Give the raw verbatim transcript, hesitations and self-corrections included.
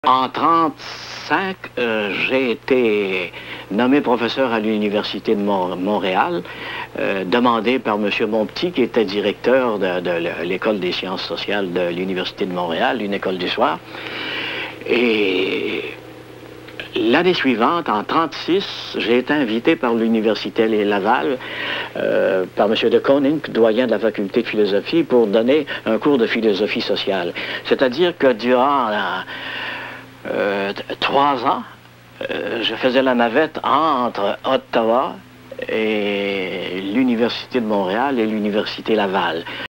En trente-cinq, euh, j'ai été nommé professeur à l'Université de Mont Montréal, euh, demandé par M. Monpetit, qui était directeur de, de l'École des sciences sociales de l'Université de Montréal, une école du soir. Et l'année suivante, en trente-six, j'ai été invité par l'Université Laval, euh, par M. de Koning, doyen de la faculté de philosophie, pour donner un cours de philosophie sociale. C'est-à-dire que durant la, euh, trois ans, euh, je faisais la navette entre Ottawa et l'Université de Montréal et l'Université Laval.